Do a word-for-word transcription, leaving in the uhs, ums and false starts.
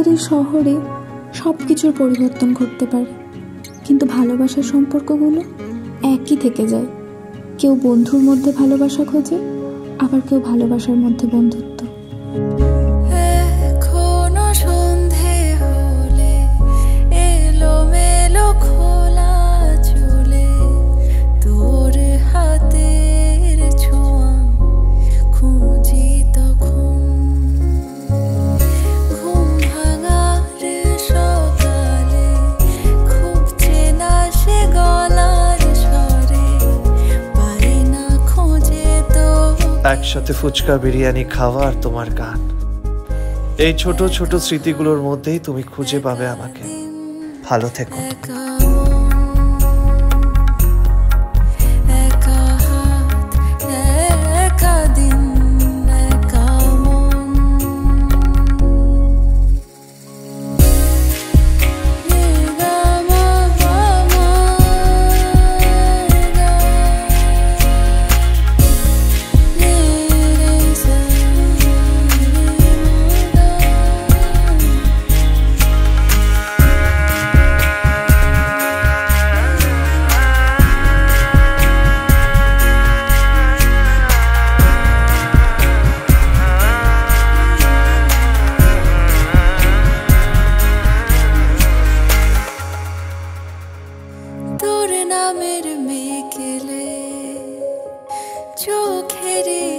আমাদের শহরে সব কিছুর পরিবর্তন ঘটতে পারে, কিন্তু ভালোবাসার সম্পর্কগুলো একই থেকে যায়। কেউ বন্ধুর মধ্যে ভালোবাসা খোঁজে, আবার কেউ ভালোবাসার মধ্যে বন্ধুত্ব। একসাথে ফুচকা বিরিয়ানি খাওয়া আর তোমার গান, এই ছোট ছোট স্মৃতিগুলোর মধ্যেই তুমি খুঁজে পাবে আমাকে। ভালো থেকো। তোর নামের মেঘেলে চোখের